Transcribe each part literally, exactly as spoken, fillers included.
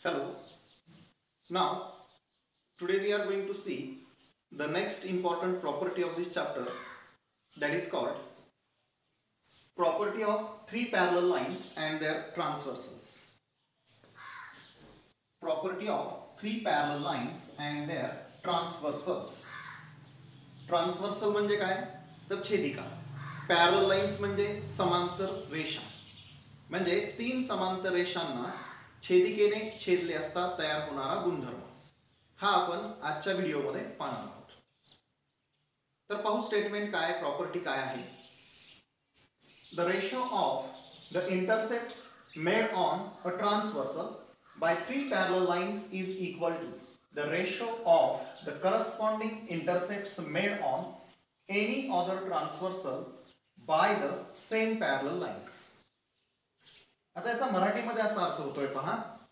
Hello. Now, today we are going to see the next important property of this chapter, that is called property of three parallel lines and their transversals. Property of three parallel lines and their transversals. Transversal म्हणजे काय तर छेदिका. Parallel lines म्हणजे समांतर रेषा. म्हणजे तीन समांतर रेषांना छेदिकेने छेदले असता तयार होणारा गुणधर्म. हा आपण आजच्या व्हिडिओमध्ये पाहणार आहोत. तर पाहू स्टेटमेंट काय, प्रॉपर्टी काय आहे. The ratio of the intercepts made on a transversal by three parallel lines is equal to the ratio of the corresponding intercepts made on any other transversal by the same parallel lines. आता याचा मराठीमध्ये असा अर्थ होतोय पहा.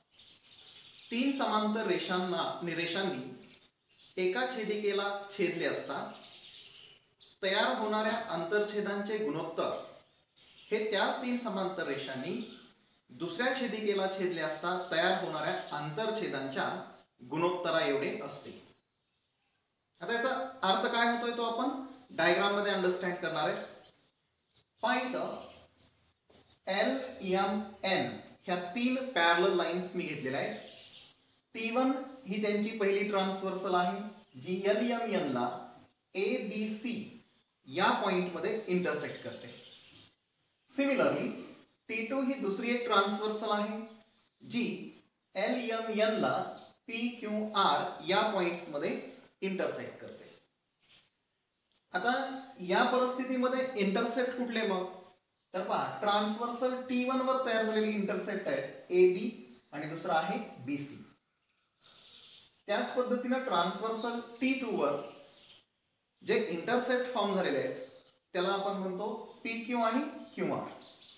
तीन समांतर रेषांना रेषांनी एका छेदिकेला छेदले असता तयार होणाऱ्या आंतरछेदांचे गुणोत्तर हे त्याच तीन समांतर रेषांनी दुसऱ्या छेदिकेला छेदले असता तयार होणाऱ्या आंतरछेदांच्या गुणोत्तरा एवढे असते. आता याचा अर्थ काय होतोय तो आपण डायग्राम मध्ये अंडरस्टँड करणार आहेत. पाहित एल एम एन ह्या तीन पॅरलल लाईन्स मी घेतलेल्या आहेत. टी वन ही त्यांची पहिली ट्रान्सव्हर्सल आहे जी एल एम एन ला ए बी सी या पॉइंट मध्ये इंटरसेक्ट करते. सिमिलरली टी टू ही दुसरी एक ट्रान्सव्हर्सल आहे जी एल एम एन ला पी क्यू आर या पॉइंट्स मध्ये इंटरसेक्ट करते. आता या परिस्थितीमध्ये इंटरसेप्ट कुठले मग तर पहा ट्रान्सव्हर्सल टी वन वर तयार झालेली इंटरसेप्ट आहे ए बी आणि दुसरा आहे बी सी. त्याच पद्धतीने ट्रान्सव्हर्सल टी टू वर जे इंटरसेप्ट फॉर्म झालेले आहेत त्याला आपण म्हणतो पी क्यू आणि क्यू आर.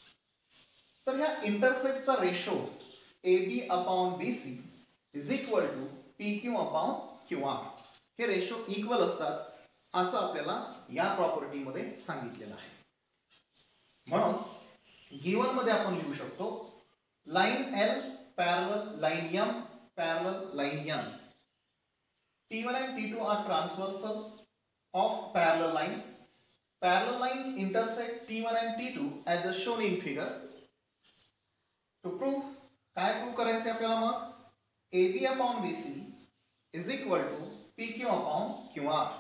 तर ह्या इंटरसेप्टचा ratio A B upon B C is equal to P Q upon Q R. हे रेशो इक्वल असतात असं आपल्याला या प्रॉपर्टी मध्ये सांगितलेलं आहे. म्हणून गिवन मध्ये आपण लिहू शकतो line L parallel line M parallel line N. T one and T two are transversal of parallel lines. Parallel line intersect T one and T two as shown in figure. To prove काय prove करायचे आपल्याला मग A B upon B C is equal to P Q upon Q R.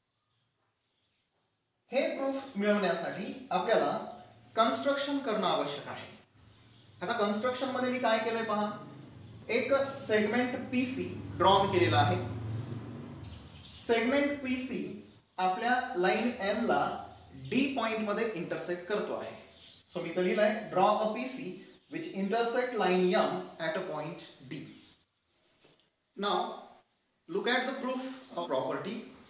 हे proof मिळवण्यासाठी आपल्याला construction करणं आवश्यक आहे. आता कन्स्ट्रक्शन मध्ये मी काय केलंय पहा. एक सेगमेंट पी सी ड्रॉन केलेला आहे. सेगमेंट पी सी आपल्या लाईन एम ला डी पॉइंट मध्ये इंटरसेक्ट करतो आहे. सो मी तर लिहिलंय draw a P C which intersect line M at a point D. Now look at the proof of property.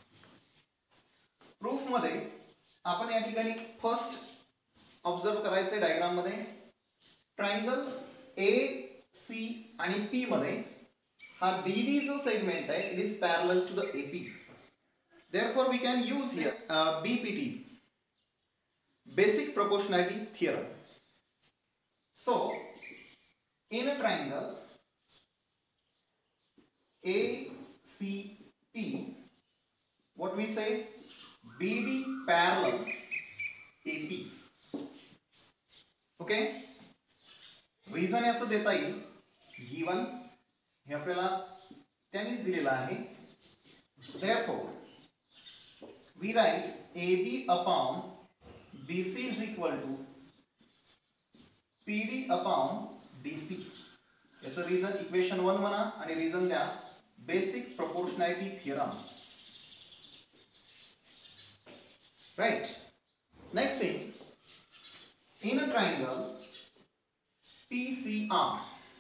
Proof मध्ये आपण या ठिकाणी फर्स्ट ऑब्झर्व करायचे डायग्राम मध्ये ट्रायंगल ए सी आणि पी मध्ये हा बी डी जो सेगमेंट आहे it is parallel to the A P. Therefore we can use here uh, B P T, basic proportionality theorem. So, in a triangle A C P, what we say B D parallel A P. Okay? Reason याचं देता येईल given हे आपल्याला त्यांनीच दिलेलं आहे. Therefore, we write A B upon B C is equal to P D upon D C. याचं reason equation one म्हणा आणि रिझन द्या basic proportionality theorem. Right. Next thing in a triangle P C R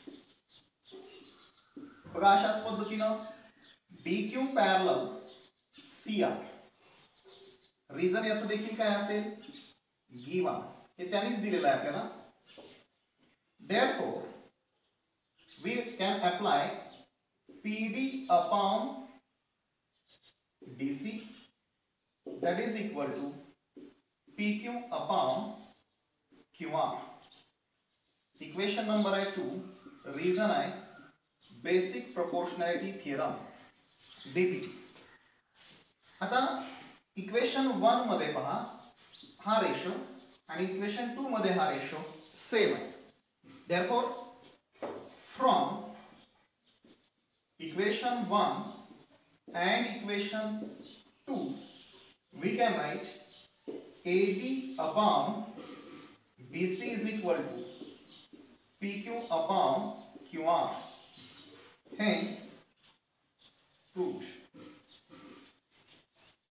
बघा अशाच पद्धतीनं D Q parallel C R. Reason याचं देखील काय असेल गिवन हे त्यांनीच दिलेलं आहे आपल्याला. Therefore, we can apply P D upon D C that is equal to P Q upon Q R. Equation number आहे two. Reason आहे बेसिक प्रोपोर्शनॅलिटी थिअरम बीपीटी. आता इक्वेशन वन मध्ये पहा हा रेशो आणि इक्वेशन टू मध्ये हा ratio same आहे. Therefore from equation one and equation two we can write A B upon B C is equal to P Q upon Q R, hence proved.